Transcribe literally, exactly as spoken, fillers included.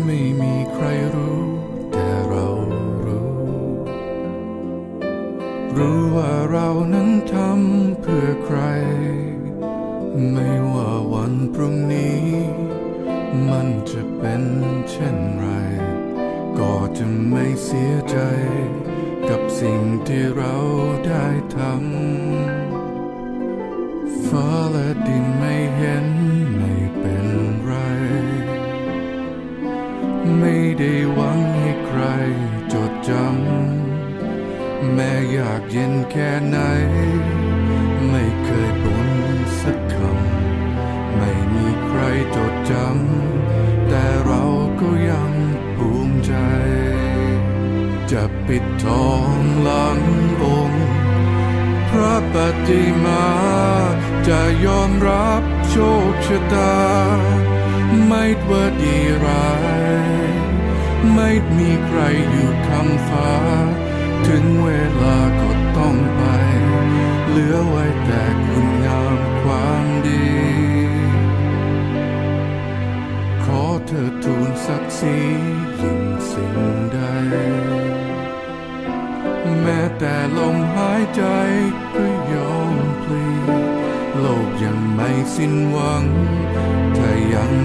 ไม่มีใครรู้แต่เรารู้รู้ว่าเรานั้นทำเพื่อใครไม่ว่าวันพรุ่งนี้มันจะเป็นเช่นไรก็จะไม่เสียใจกับสิ่งที่เราได้ทำฟ้าและดินไม่เห็นไม่เป็นไรไม่ได้หวังให้ใครจดจำแม้อยากเย็นแค่ไหนไม่เคยบ่นสักคำไม่มีใครจดจำแต่เราก็ยังภูมิใจจะปิดทองหลังองค์พระปฏิมาจะยอมรับโชคชะตาไม่ว่าดีร้ายไม่มีใครอยู่คำฟ้าถึงเวลาก็ต้องไปเหลือไว้แต่คุณงามความดีขอเธอทูลศักดิ์ศรียิ่งสิ่งใดแม้แต่ลมหายใจก็ยอมพลีโลกยังไม่สิ้นหวังถ้ายัง